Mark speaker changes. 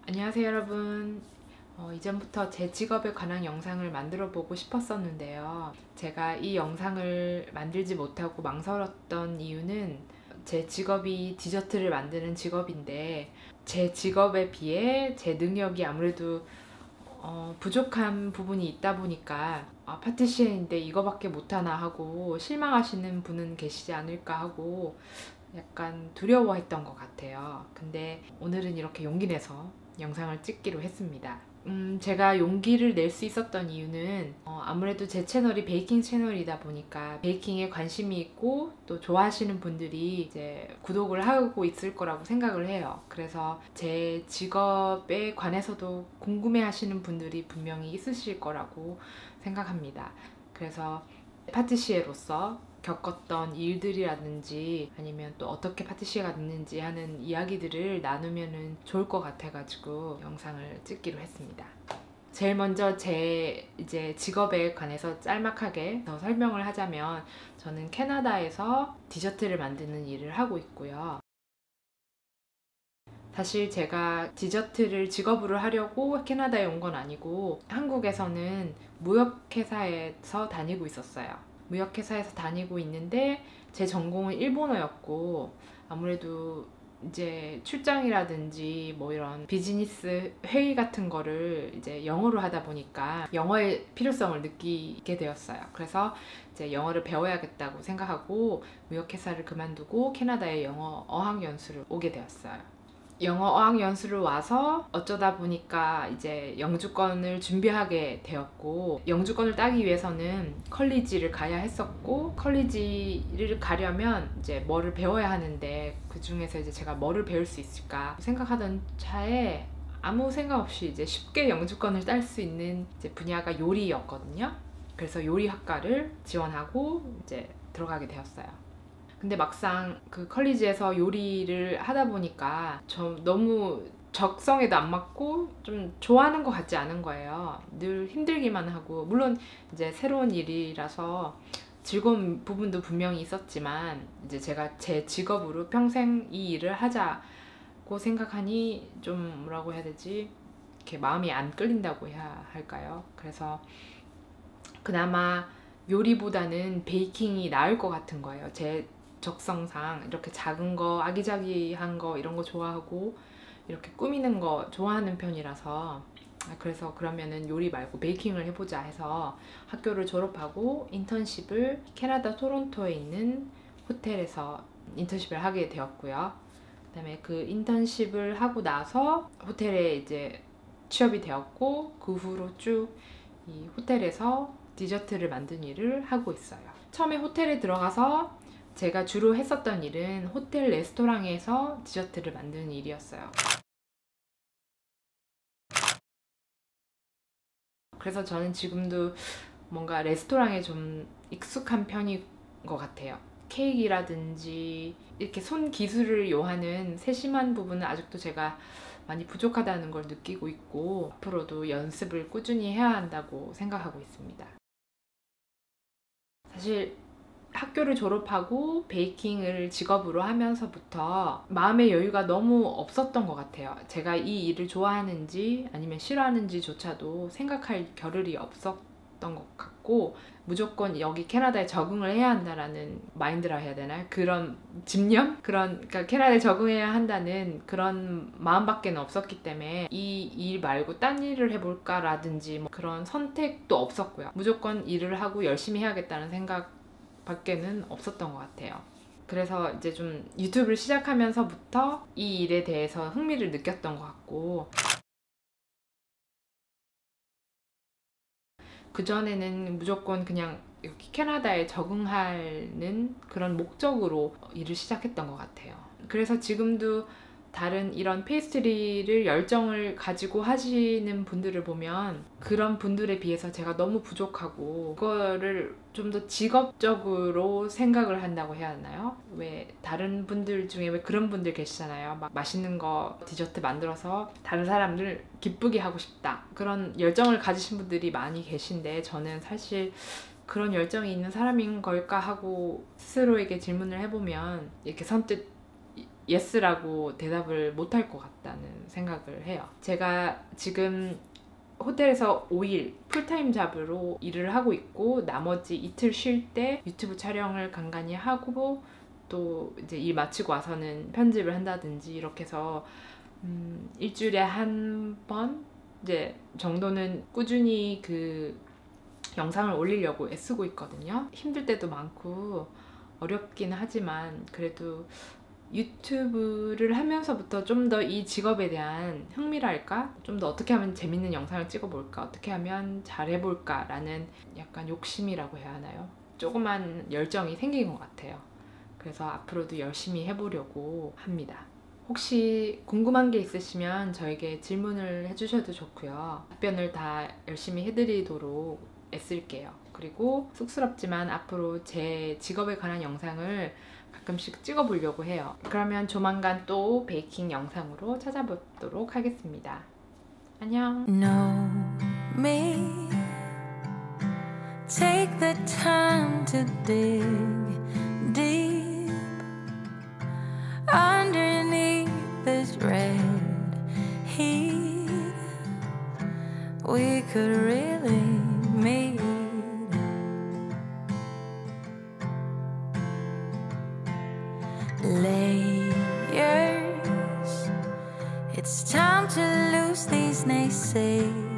Speaker 1: 안녕하세요 여러분. 이전부터 제 직업에 관한 영상을 만들어 보고 싶었었는데요. 제가 이 영상을 만들지 못하고 망설였던 이유는 제 직업이 디저트를 만드는 직업인데 제 직업에 비해 제 능력이 아무래도 부족한 부분이 있다 보니까 파티시에인데 이거밖에 못하나 하고 실망하시는 분은 계시지 않을까 하고 약간 두려워했던 것 같아요. 근데 오늘은 이렇게 용기 내서 영상을 찍기로 했습니다. 제가 용기를 낼 수 있었던 이유는 아무래도 제 채널이 베이킹 채널이다 보니까 베이킹에 관심이 있고 또 좋아하시는 분들이 이제 구독을 하고 있을 거라고 생각을 해요. 그래서 제 직업에 관해서도 궁금해 하시는 분들이 분명히 있으실 거라고 생각합니다. 그래서 파티시에로서 겪었던 일들이라든지 아니면 또 어떻게 파티시에가 됐는지 하는 이야기들을 나누면 좋을 것 같아가지고 영상을 찍기로 했습니다. 제일 먼저 제 이제 직업에 관해서 짤막하게 더 설명을 하자면 저는 캐나다에서 디저트를 만드는 일을 하고 있고요. 사실 제가 디저트를 직업으로 하려고 캐나다에 온 건 아니고 한국에서는 무역회사에서 다니고 있었어요. 무역회사에서 다니고 있는데 제 전공은 일본어였고 아무래도 이제 출장이라든지 뭐 이런 비즈니스 회의 같은 거를 이제 영어로 하다 보니까 영어의 필요성을 느끼게 되었어요. 그래서 이제 영어를 배워야겠다고 생각하고 무역회사를 그만두고 캐나다에 영어 어학연수를 오게 되었어요. 영어 어학연수를 와서 어쩌다 보니까 이제 영주권을 준비하게 되었고 영주권을 따기 위해서는 컬리지를 가야 했었고 컬리지를 가려면 이제 뭐를 배워야 하는데 그 중에서 이제 제가 뭐를 배울 수 있을까 생각하던 차에 아무 생각 없이 이제 쉽게 영주권을 딸 수 있는 이제 분야가 요리였거든요. 그래서 요리학과를 지원하고 이제 들어가게 되었어요. 근데 막상 그 컬리지에서 요리를 하다 보니까 저 너무 적성에도 안 맞고 좀 좋아하는 것 같지 않은 거예요. 늘 힘들기만 하고 물론 이제 새로운 일이라서 즐거운 부분도 분명히 있었지만 이제 제가 제 직업으로 평생 이 일을 하자고 생각하니 좀 뭐라고 해야 되지? 이렇게 마음이 안 끌린다고 해야 할까요? 그래서 그나마 요리보다는 베이킹이 나을 것 같은 거예요. 제 적성상 이렇게 작은 거, 아기자기한 거 이런 거 좋아하고 이렇게 꾸미는 거 좋아하는 편이라서 그래서 그러면은 요리 말고 베이킹을 해보자 해서 학교를 졸업하고 인턴십을 캐나다 토론토에 있는 호텔에서 인턴십을 하게 되었고요. 그다음에 그 인턴십을 하고 나서 호텔에 이제 취업이 되었고 그 후로 쭉 이 호텔에서 디저트를 만든 일을 하고 있어요. 처음에 호텔에 들어가서 제가 주로 했었던 일은 호텔 레스토랑에서 디저트를 만드는 일이었어요. 그래서 저는 지금도 뭔가 레스토랑에 좀 익숙한 편인 것 같아요. 케이크라든지 이렇게 손 기술을 요하는 세심한 부분은 아직도 제가 많이 부족하다는 걸 느끼고 있고 앞으로도 연습을 꾸준히 해야 한다고 생각하고 있습니다. 사실 학교를 졸업하고 베이킹을 직업으로 하면서부터 마음의 여유가 너무 없었던 것 같아요. 제가 이 일을 좋아하는지 아니면 싫어하는지조차도 생각할 겨를이 없었던 것 같고 무조건 여기 캐나다에 적응을 해야 한다라는 마인드라 해야 되나요? 그런 집념? 그러니까 캐나다에 적응해야 한다는 그런 마음밖에 없었기 때문에 이 일 말고 딴 일을 해볼까라든지 뭐 그런 선택도 없었고요. 무조건 일을 하고 열심히 해야겠다는 생각 밖에는 없었던 것 같아요. 그래서 이제 좀 유튜브를 시작하면서부터 이 일에 대해서 흥미를 느꼈던 것 같고 그전에는 무조건 그냥 여기 캐나다에 적응하는 그런 목적으로 일을 시작했던 것 같아요. 그래서 지금도 다른 이런 페이스트리를 열정을 가지고 하시는 분들을 보면 그런 분들에 비해서 제가 너무 부족하고 그거를 좀 더 직업적으로 생각을 한다고 해야 하나요? 왜 다른 분들 중에 왜 그런 분들 계시잖아요. 막 맛있는 거 디저트 만들어서 다른 사람들 기쁘게 하고 싶다. 그런 열정을 가지신 분들이 많이 계신데 저는 사실 그런 열정이 있는 사람인 걸까 하고 스스로에게 질문을 해보면 이렇게 선뜻 예스라고 대답을 못할 것 같다는 생각을 해요. 제가 지금 호텔에서 5일 풀타임 잡으로 일을 하고 있고 나머지 이틀 쉴 때 유튜브 촬영을 간간히 하고 또 이제 일 마치고 와서는 편집을 한다든지 이렇게 해서 일주일에 한 번 이제 정도는 꾸준히 그 영상을 올리려고 애쓰고 있거든요. 힘들 때도 많고 어렵긴 하지만 그래도 유튜브를 하면서부터 좀 더 이 직업에 대한 흥미랄까? 좀 더 어떻게 하면 재밌는 영상을 찍어볼까? 어떻게 하면 잘해볼까? 라는 약간 욕심이라고 해야 하나요? 조그만 열정이 생긴 것 같아요. 그래서 앞으로도 열심히 해보려고 합니다. 혹시 궁금한 게 있으시면 저에게 질문을 해주셔도 좋고요. 답변을 다 열심히 해드리도록 애쓸게요. 그리고 쑥스럽지만 앞으로 제 직업에 관한 영상을 가끔씩 찍어보려고 해요. 그러면 조만간 또 베이킹 영상으로 찾아뵙도록 하겠습니다. 안녕.
Speaker 2: Know me. Take the time to dig deep underneath this red heat. We could really meet. Layers. It's time to lose these naysayers.